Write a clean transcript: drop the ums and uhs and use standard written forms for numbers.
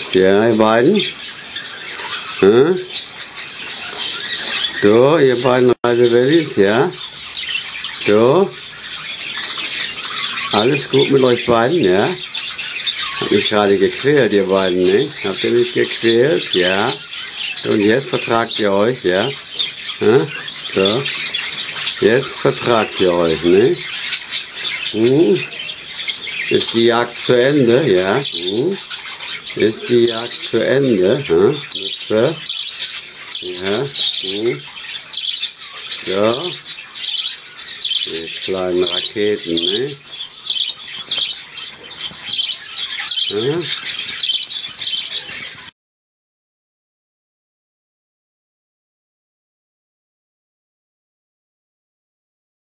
Ja, ihr beiden? Hm? So, ihr beiden Reisewellis, ja? So? Alles gut mit euch beiden, ja? Hab mich gerade gequält, ihr beiden, ne? Habt ihr mich gequält? Ja? Und jetzt vertragt ihr euch, ja? Hm? So? Jetzt vertragt ihr euch, ne? Hm? Ist die Jagd zu Ende, ja? Hm? Ist die Jagd zu Ende, hm? Mütze? Ja? Hm? So? Die kleinen Raketen, ne? Hm?